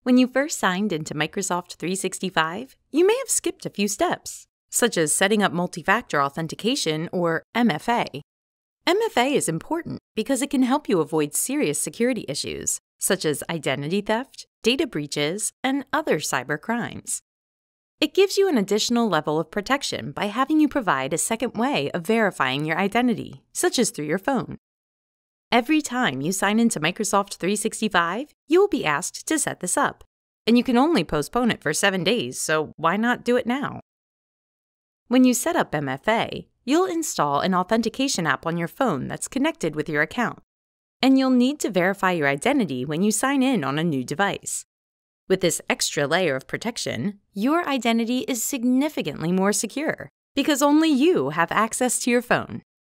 When you first signed into Microsoft 365, you may have skipped a few steps, such as setting up multifactor authentication or MFA. MFA is important because it can help you avoid serious security issues, such as identity theft, data breaches, and other cybercrimes. It gives you an additional level of protection by having you provide a second way of verifying your identity, such as through your phone. Every time you sign into Microsoft 365, you will be asked to set this up, and you can only postpone it for 7 days, so why not do it now? When you set up MFA, you'll install an authentication app on your phone that's connected with your account, and you'll need to verify your identity when you sign in on a new device. With this extra layer of protection, your identity is significantly more secure because only you have access to your phone.